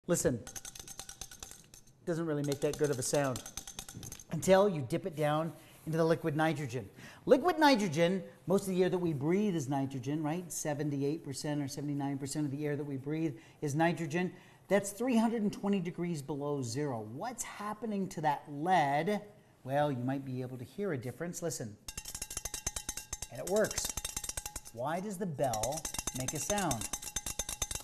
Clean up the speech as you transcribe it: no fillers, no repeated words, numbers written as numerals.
Listen, doesn't really make that good of a sound until you dip it down into the liquid nitrogen. Liquid nitrogen, most of the air that we breathe is nitrogen, right? 78% or 79% of the air that we breathe is nitrogen. That's 320 degrees below zero. What's happening to that lead? Well, you might be able to hear a difference. Listen. And it works. Why does the bell make a sound?